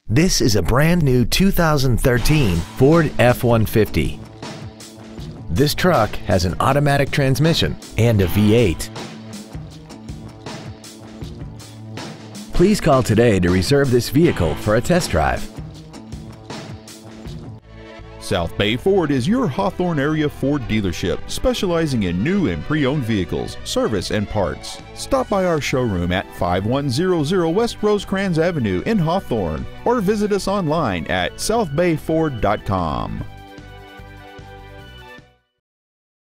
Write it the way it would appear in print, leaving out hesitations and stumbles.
This is a brand new 2013 Ford F-150. This truck has an automatic transmission and a V8. Please call today to reserve this vehicle for a test drive. South Bay Ford is your Hawthorne area Ford dealership, specializing in new and pre-owned vehicles, service, and parts. Stop by our showroom at 5100 West Rosecrans Avenue in Hawthorne, or visit us online at southbayford.com.